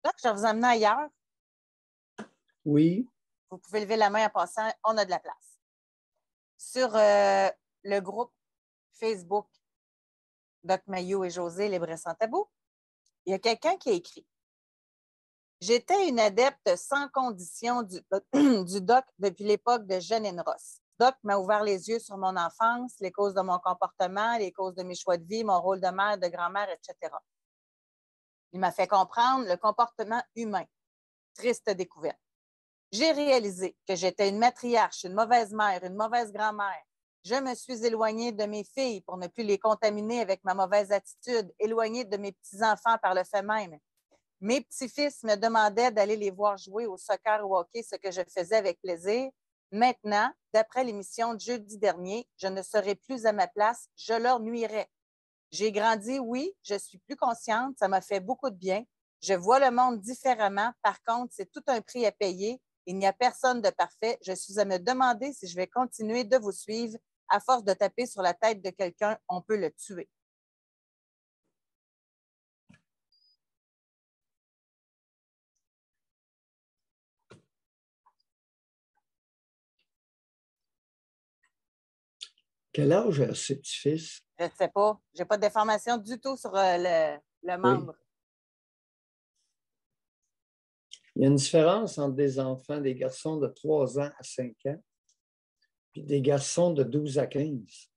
Là, je vais vous amener ailleurs. Oui. Vous pouvez lever la main en passant. On a de la place. Sur le groupe Facebook Doc Mayou et Josée Libre sans tabou, il y a quelqu'un qui a écrit « J'étais une adepte sans condition du Doc depuis l'époque de Jeannine Ross. Doc m'a ouvert les yeux sur mon enfance, les causes de mon comportement, les causes de mes choix de vie, mon rôle de mère, de grand-mère, etc. Il m'a fait comprendre le comportement humain. Triste découverte. J'ai réalisé que j'étais une matriarche, une mauvaise mère, une mauvaise grand-mère. Je me suis éloignée de mes filles pour ne plus les contaminer avec ma mauvaise attitude, éloignée de mes petits-enfants par le fait même. Mes petits-fils me demandaient d'aller les voir jouer au soccer ou au hockey, ce que je faisais avec plaisir. Maintenant, d'après l'émission de jeudi dernier, je ne serai plus à ma place, je leur nuirais. J'ai grandi, oui, je suis plus consciente, ça m'a fait beaucoup de bien. Je vois le monde différemment. Par contre, c'est tout un prix à payer. Il n'y a personne de parfait. Je suis à me demander si je vais continuer de vous suivre. À force de taper sur la tête de quelqu'un, on peut le tuer. » Quel âge a ce petit-fils? Je ne sais pas. Je n'ai pas d'informations du tout sur le membre. Oui. Il y a une différence entre des enfants, des garçons de 3 ans à 5 ans, puis des garçons de 12 à 15.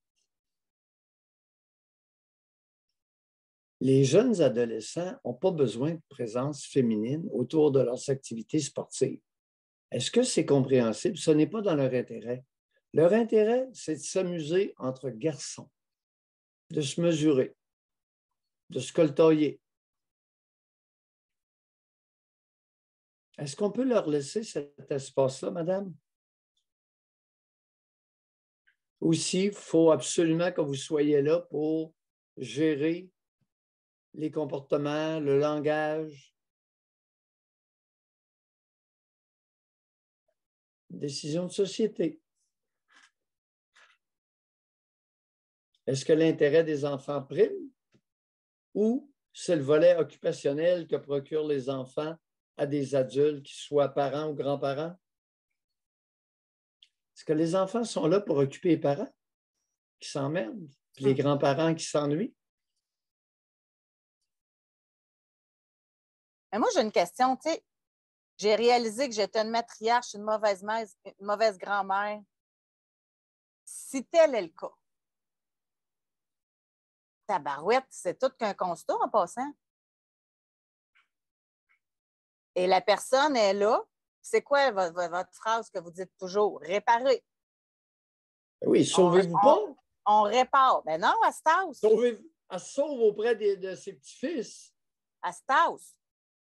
Les jeunes adolescents n'ont pas besoin de présence féminine autour de leurs activités sportives. Est-ce que c'est compréhensible? Ce n'est pas dans leur intérêt. Leur intérêt, c'est de s'amuser entre garçons, de se mesurer, de se coltailler. Est-ce qu'on peut leur laisser cet espace-là, madame? Aussi, il faut absolument que vous soyez là pour gérer les comportements, le langage. Décision de société. Est-ce que l'intérêt des enfants prime ou c'est le volet occupationnel que procurent les enfants à des adultes, qu'ils soient parents ou grands-parents? Est-ce que les enfants sont là pour occuper les parents qui s'emmerdent, puis les grands-parents qui s'ennuient? Mais moi, j'ai une question. Tu sais, j'ai réalisé que j'étais une matriarche, une mauvaise mère, une mauvaise grand-mère. Si tel est le cas, tabarouette, c'est tout qu'un constat en passant. Et la personne est là. C'est quoi votre phrase que vous dites toujours? Réparer. Oui, sauvez-vous pas. On répare. Mais non, à Staus. Elle se sauve auprès de ses petits-fils. À Staus.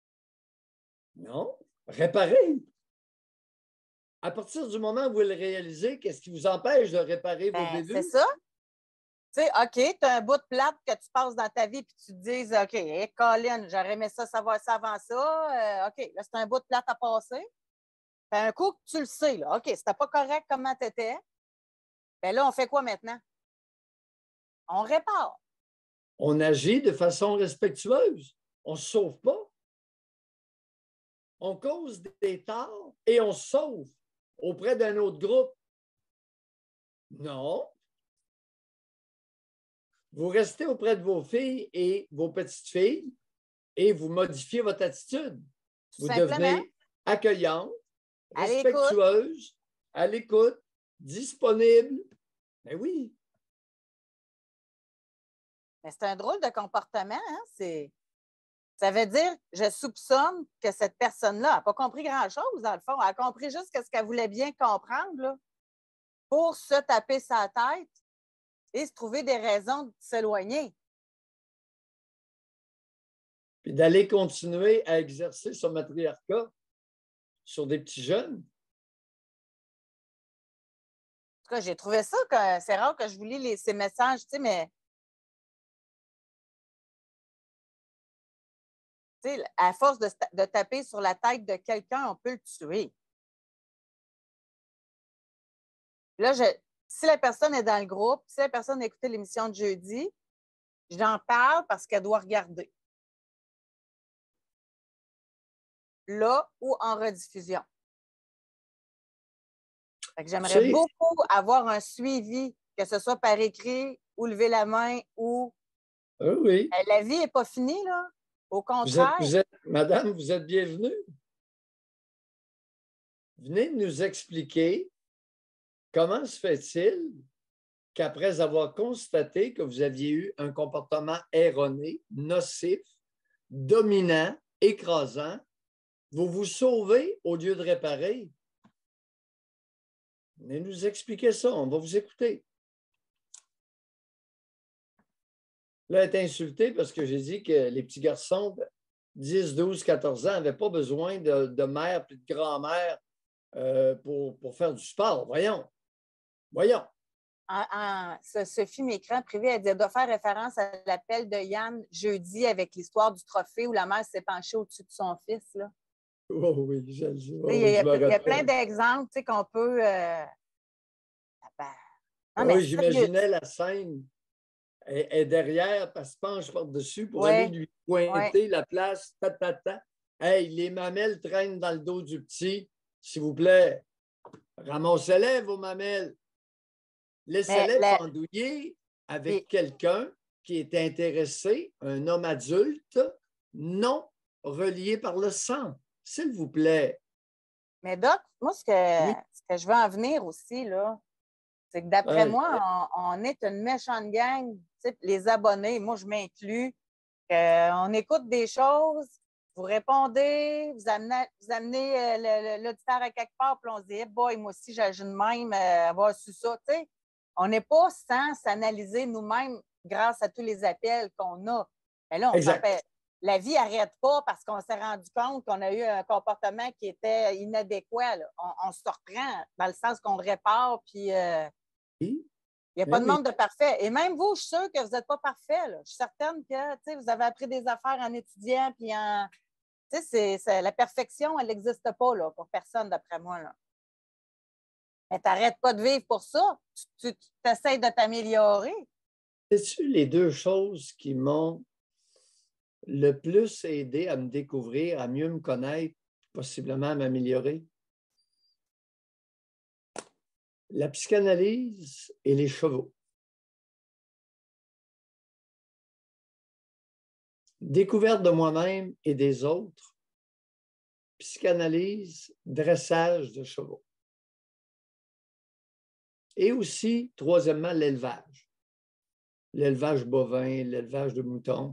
Non, réparer. À partir du moment où vous le réalisez, qu'est-ce qui vous empêche de réparer vos bévues? C'est ça. Tu sais, OK, tu as un bout de plate que tu passes dans ta vie puis tu te dis, OK, hey, Colin, j'aurais aimé ça savoir ça avant ça. OK, là, c'est un bout de plate à passer. Puis un coup, tu le sais, là. OK, c'était pas correct comment tu étais. Bien là, on fait quoi maintenant? On répare. On agit de façon respectueuse. On ne se sauve pas. On cause des torts et on se sauve auprès d'un autre groupe. Non. Vous restez auprès de vos filles et vos petites filles et vous modifiez votre attitude. Vous devenez accueillante, respectueuse, à l'écoute, disponible. Mais oui. Mais c'est un drôle de comportement, hein? Ça veut dire, je soupçonne que cette personne-là n'a pas compris grand-chose, dans le fond. Elle a compris juste ce qu'elle voulait bien comprendre, là, pour se taper sa tête et se trouver des raisons de s'éloigner. Puis d'aller continuer à exercer son matriarcat sur des petits jeunes. En tout cas, j'ai trouvé ça que c'est rare que je vous lis ces messages, tu sais, mais à force de taper sur la tête de quelqu'un, on peut le tuer. Là, si la personne est dans le groupe, si la personne a écouté l'émission de jeudi, j'en parle parce qu'elle doit regarder. là ou en rediffusion. J'aimerais C'est- beaucoup avoir un suivi, que ce soit par écrit ou lever la main ou. Oui. La vie n'est pas finie, là. Au contraire. Madame, vous êtes bienvenue. Venez nous expliquer comment se fait-il qu'après avoir constaté que vous aviez eu un comportement erroné, nocif, dominant, écrasant, vous vous sauvez au lieu de réparer. Venez nous expliquer ça, on va vous écouter. Là, elle est insultée parce que j'ai dit que les petits garçons de 10, 12, 14 ans n'avaient pas besoin de mère et de grand-mère pour faire du sport. Voyons. Sophie Mécran, privée, elle dit, elle doit faire référence à l'appel de Yann jeudi avec l'histoire du trophée où la mère s'est penchée au-dessus de son fils. Là. Oh oui, je le sais. Il y a plein d'exemples qu'on peut. Oui, j'imaginais la scène. Elle est derrière, elle se penche par-dessus pour aller lui pointer la place. Hey, les mamelles traînent dans le dos du petit. S'il vous plaît, ramassez-les, vos mamelles. Laissez-les pendouiller avec quelqu'un qui est intéressé, un homme adulte, non relié par le sang. S'il vous plaît. Mais Doc, moi, ce que je veux en venir aussi, là, c'est que d'après moi, on est une méchante gang. Les abonnés, moi, je m'inclus. On écoute des choses, vous répondez, vous amenez l'auditeur à quelque part, puis on se dit, hey boy, moi aussi, j'ai de même avoir su ça. T'sais. On n'est pas sans s'analyser nous-mêmes grâce à tous les appels qu'on a. Mais là, la vie n'arrête pas parce qu'on s'est rendu compte qu'on a eu un comportement qui était inadéquat. Là. On se reprend dans le sens qu'on répare, puis il n'y a pas de monde de parfait. Et même vous, je suis sûre que vous n'êtes pas parfait. Là. Je suis certaine que vous avez appris des affaires en étudiant, puis la perfection, elle n'existe pas là, pour personne, d'après moi. Là. Mais tu n'arrêtes pas de vivre pour ça. Tu essaies de t'améliorer. C'est-tu les deux choses qui m'ont le plus aidé à me découvrir, à mieux me connaître, possiblement à m'améliorer? La psychanalyse et les chevaux. Découverte de moi-même et des autres, psychanalyse, dressage de chevaux. Et aussi, troisièmement, l'élevage. L'élevage bovin, l'élevage de moutons,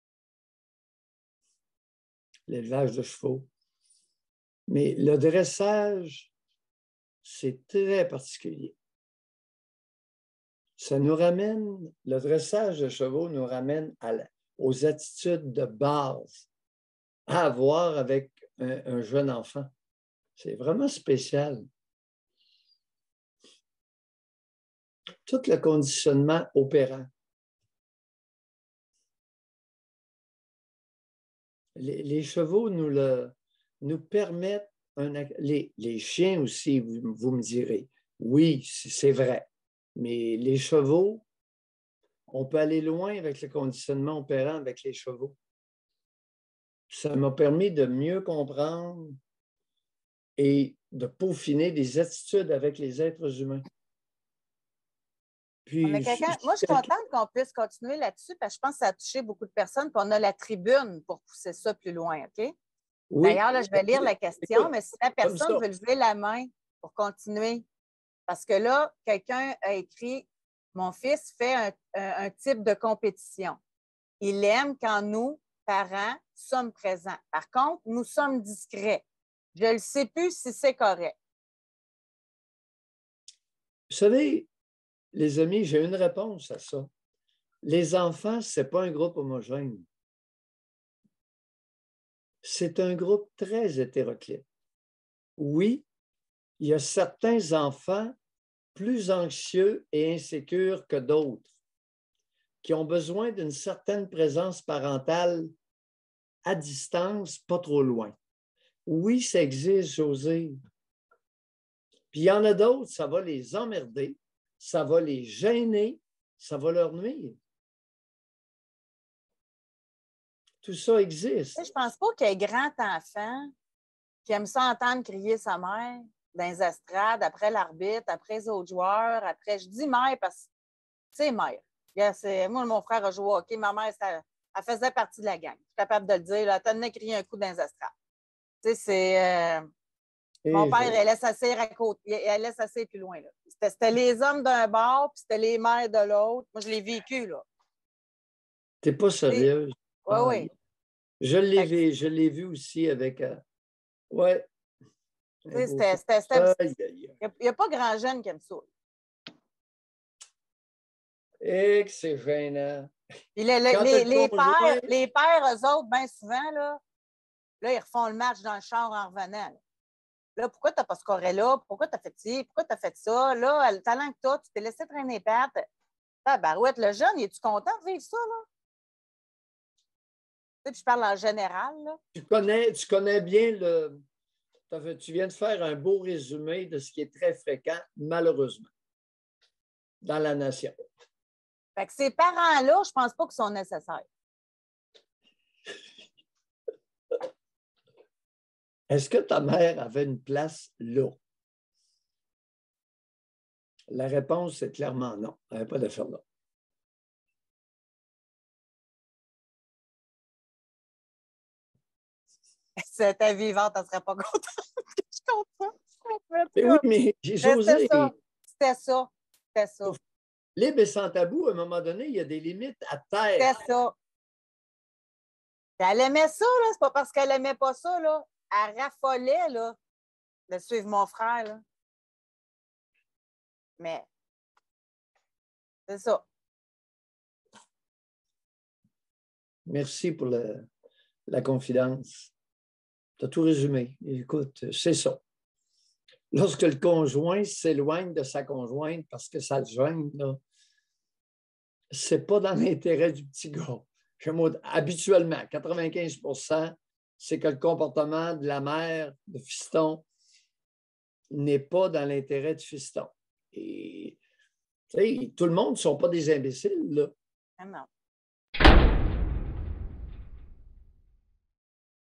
l'élevage de chevaux. Mais le dressage, c'est très particulier. Ça nous ramène, le dressage de chevaux nous ramène aux attitudes de base à avoir avec un jeune enfant. C'est vraiment spécial. Tout le conditionnement opérant. Les chevaux nous permettent, les chiens aussi, vous me direz, oui, c'est vrai, mais les chevaux, on peut aller loin avec le conditionnement opérant avec les chevaux. Ça m'a permis de mieux comprendre et de peaufiner des attitudes avec les êtres humains. Puis, moi, je suis contente qu'on puisse continuer là-dessus parce que je pense que ça a touché beaucoup de personnes. Puis on a la tribune pour pousser ça plus loin, OK? Oui. D'ailleurs, là, je vais lire la question, mais si la personne veut lever la main pour continuer, parce que là, quelqu'un a écrit « Mon fils fait un type de compétition. Il aime quand nous, parents, sommes présents. Par contre, nous sommes discrets. Je ne sais plus si c'est correct. » Vous savez, les amis, j'ai une réponse à ça. Les enfants, ce n'est pas un groupe homogène. C'est un groupe très hétéroclite. Oui, il y a certains enfants plus anxieux et insécures que d'autres, qui ont besoin d'une certaine présence parentale à distance, pas trop loin. Oui, ça existe, José. Puis il y en a d'autres, ça va les emmerder, ça va les gêner, ça va leur nuire. Tout ça existe. Je ne pense pas qu'il y ait grand enfant qui aime ça entendre crier sa mère dans les estrades, après l'arbitre, après les autres joueurs, après, je dis mère parce que c'est mère. Moi, mon frère a joué au hockey, ma mère, elle faisait partie de la gang. Je suis capable de le dire, là, elle tenait crier un coup dans les estrades. Tu sais, c'est... Mon père, elle laisse asseoir à côté, elle laisse asseoir plus loin. C'était les hommes d'un bord, puis c'était les mères de l'autre. Moi, je l'ai vécu, là. T'es pas sérieuse? Oui, oui. Je l'ai vu aussi avec... ouais. Il n'y a pas grand jeune qui aime ça. Et que c'est gênant. Puis les pères, eux autres, bien souvent, là, ils refont le match dans le char en revenant. Là, pourquoi tu n'as pas scoré là? Pourquoi tu as fait ci? Pourquoi tu as fait ça? Là, le talent que tu as, tu t'es laissé traîner les pattes. Ah, barouette, le jeune, es-tu content de vivre ça, là? Tu sais, puis je parle en général, là. Tu connais bien tu viens de faire un beau résumé de ce qui est très fréquent, malheureusement, dans la nation. Fait que ces parents-là, je pense pas qu'ils sont nécessaires. Est-ce que ta mère avait une place là? La réponse est clairement non. Elle n'avait pas d'affaire là. Si elle était vivante, elle ne serait pas contente que je compte ça. Mais oui, mais j'ai José. C'était ça. Libre et sans tabou, à un moment donné, il y a des limites à terre. C'était ça. Elle aimait ça, là. C'est pas parce qu'elle n'aimait pas ça, là. Elle raffolait, là, de suivre mon frère, là. Mais c'est ça. Merci pour la confidence. Tu as tout résumé. Écoute, c'est ça. Lorsque le conjoint s'éloigne de sa conjointe parce que ça le gêne, ce n'est pas dans l'intérêt du petit gars. Habituellement, 95%, c'est que le comportement de la mère de fiston n'est pas dans l'intérêt du fiston. Et tout le monde ne sont pas des imbéciles, là. Non.